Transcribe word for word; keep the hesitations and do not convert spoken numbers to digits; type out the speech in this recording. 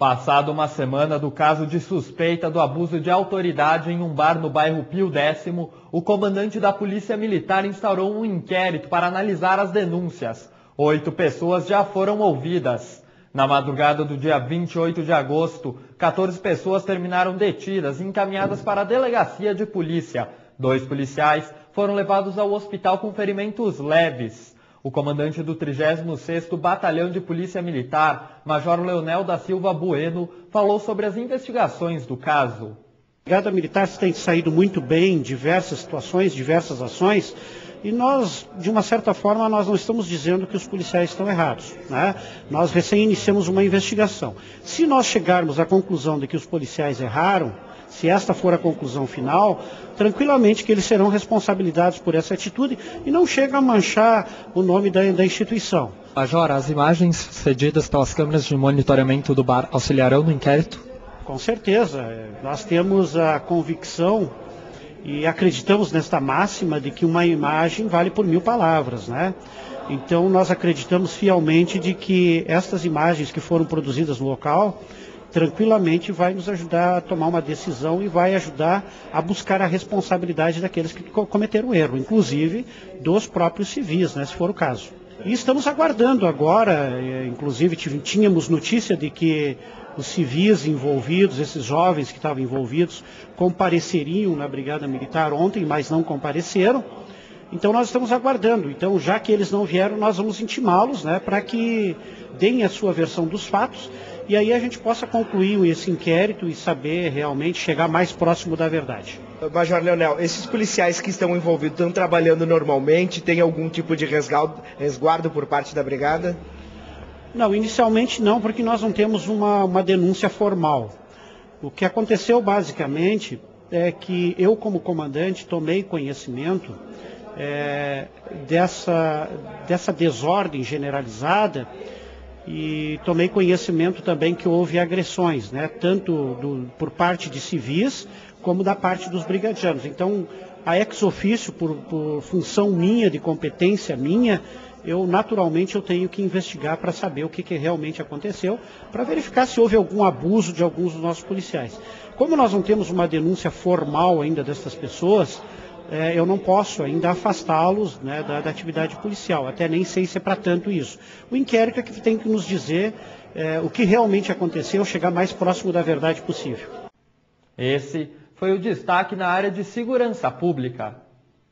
Passada uma semana do caso de suspeita do abuso de autoridade em um bar no bairro Pio Décimo, o comandante da Polícia Militar instaurou um inquérito para analisar as denúncias. Oito pessoas já foram ouvidas. Na madrugada do dia vinte e oito de agosto, quatorze pessoas terminaram detidas e encaminhadas para a delegacia de polícia. Dois policiais foram levados ao hospital com ferimentos leves. O comandante do trigésimo sexto Batalhão de Polícia Militar, Major Leonel da Silva Bueno, falou sobre as investigações do caso. A Brigada Militar tem saído muito bem em diversas situações, diversas ações, e nós, de uma certa forma, nós não estamos dizendo que os policiais estão errados, né? Nós recém iniciamos uma investigação. Se nós chegarmos à conclusão de que os policiais erraram, se esta for a conclusão final, tranquilamente que eles serão responsabilizados por essa atitude e não chega a manchar o nome da, da instituição. Major, as imagens cedidas pelas câmeras de monitoramento do bar auxiliarão no inquérito? Com certeza. Nós temos a convicção e acreditamos nesta máxima de que uma imagem vale por mil palavras, né? Então nós acreditamos fielmente de que estas imagens que foram produzidas no local tranquilamente vai nos ajudar a tomar uma decisão e vai ajudar a buscar a responsabilidade daqueles que cometeram o erro, inclusive dos próprios civis, né, se for o caso. E estamos aguardando agora, inclusive tínhamos notícia de que os civis envolvidos, esses jovens que estavam envolvidos, compareceriam na Brigada Militar ontem, mas não compareceram. Então nós estamos aguardando. Então, já que eles não vieram, nós vamos intimá-los, né, para que deem a sua versão dos fatos e aí a gente possa concluir esse inquérito e saber realmente chegar mais próximo da verdade. Major Leonel, esses policiais que estão envolvidos estão trabalhando normalmente? Tem algum tipo de resguardo, resguardo por parte da Brigada? Não, inicialmente não, porque nós não temos uma, uma denúncia formal. O que aconteceu basicamente é que eu, como comandante, tomei conhecimento É, dessa, dessa desordem generalizada e tomei conhecimento também que houve agressões, né, tanto do, por parte de civis como da parte dos brigadianos. Então, a ex ofício, por, por função minha, de competência minha, eu naturalmente eu tenho que investigar para saber o que, que realmente aconteceu, para verificar se houve algum abuso de alguns dos nossos policiais. Como nós não temos uma denúncia formal ainda dessas pessoas, É, eu não posso ainda afastá-los, né, da, da atividade policial, até nem sei se é para tanto isso. O inquérito é que tem que nos dizer é, o que realmente aconteceu, chegar mais próximo da verdade possível. Esse foi o destaque na área de segurança pública.